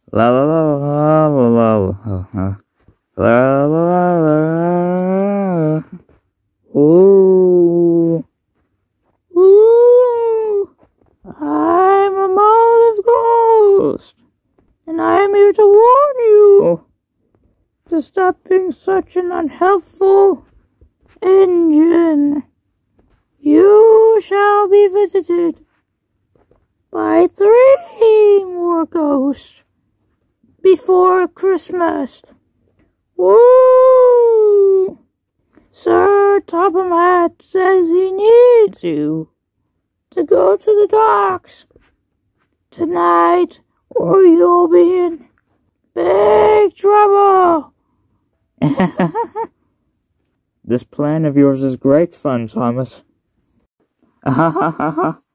La la la la la la la la la. Ooh, ooh! I'm a Olive Ghost, and I am here to warn you to stop being such an unhelpful engine. You shall be visited by 3 more ghosts before Christmas. Woo! Sir Topham Hatt says he needs you to go to the docks tonight, or you'll be in big trouble. This plan of yours is great fun, Thomas. Ha ha ha ha.